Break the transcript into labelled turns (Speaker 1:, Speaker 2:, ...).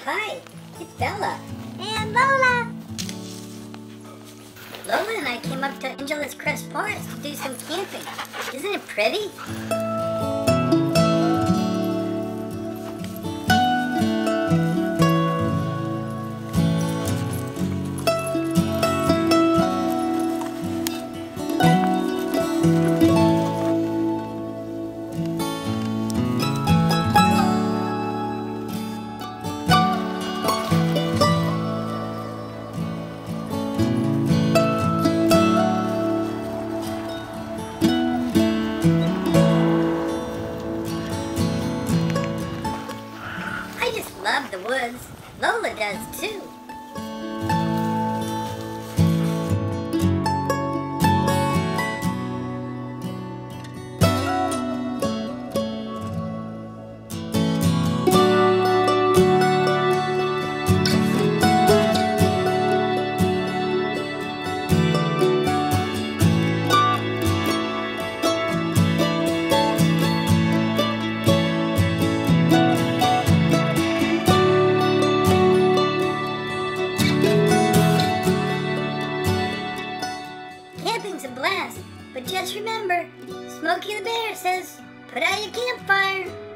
Speaker 1: Hi, it's Bella.
Speaker 2: And Lola.
Speaker 1: Lola and I came up to Angeles Crest Forest to do some camping. Isn't it pretty? I just love the woods. Lola does too. Camping's a blast, but just remember, Smokey the Bear says, put out your campfire.